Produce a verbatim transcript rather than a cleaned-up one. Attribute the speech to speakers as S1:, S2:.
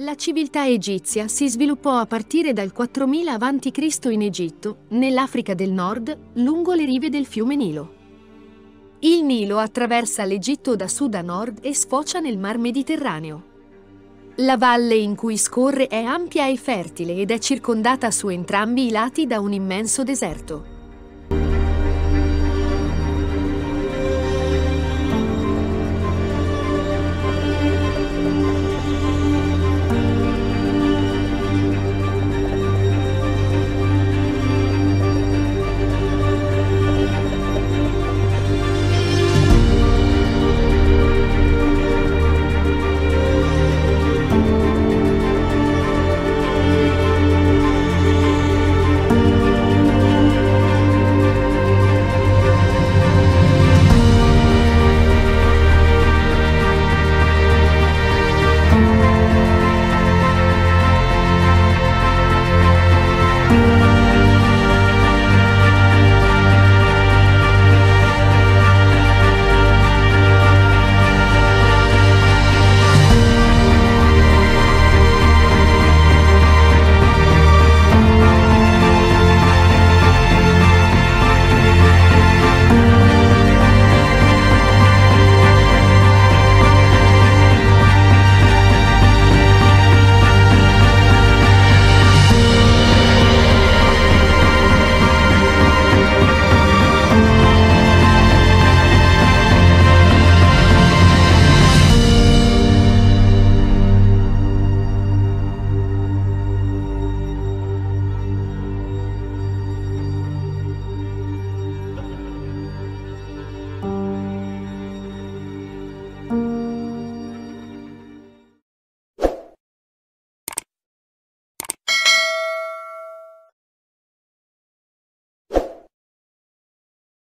S1: La civiltà egizia si sviluppò a partire dal quattromila avanti Cristo in Egitto, nell'Africa del Nord, lungo le rive del fiume Nilo. Il Nilo attraversa l'Egitto da sud a nord e sfocia nel Mar Mediterraneo. La valle in cui scorre è ampia e fertile ed è circondata su entrambi i lati da un immenso deserto.